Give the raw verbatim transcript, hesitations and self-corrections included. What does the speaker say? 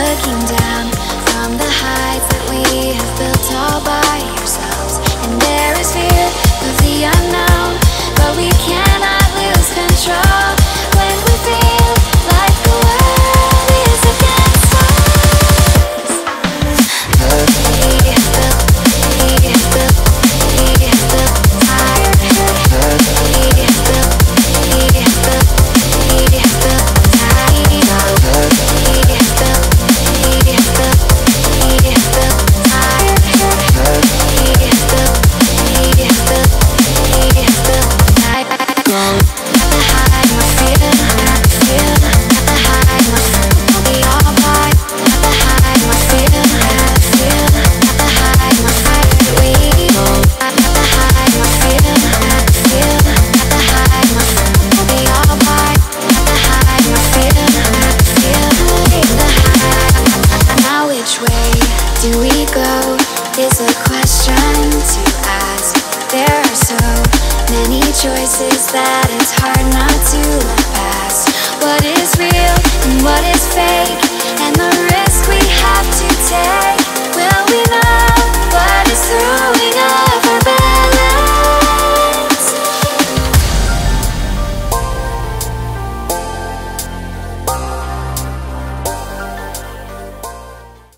looking down from the heights that we have built all by ourselves. And there is fear of the unknown, but we cannot lose control when we feel like the world is against us. We have built, we have built, we have built higher. We have built, we have built, we have built higher. We have built, we have built, we have built higher. We have built, we have built, we have built higher. At the high, my feel, at the feel, at the high, my feel, we all fly. At the high, my feel, at the feel, at the high, my feel, we go. At the high, my feel, at the feel, at the high, my feel, we all fly. At the high, my feel, at the feel, the high. Now which way do we go is a question to ask. There are so many choices that it's hard not to look past. What is real and what is fake, and the risk we have to take. Will we know?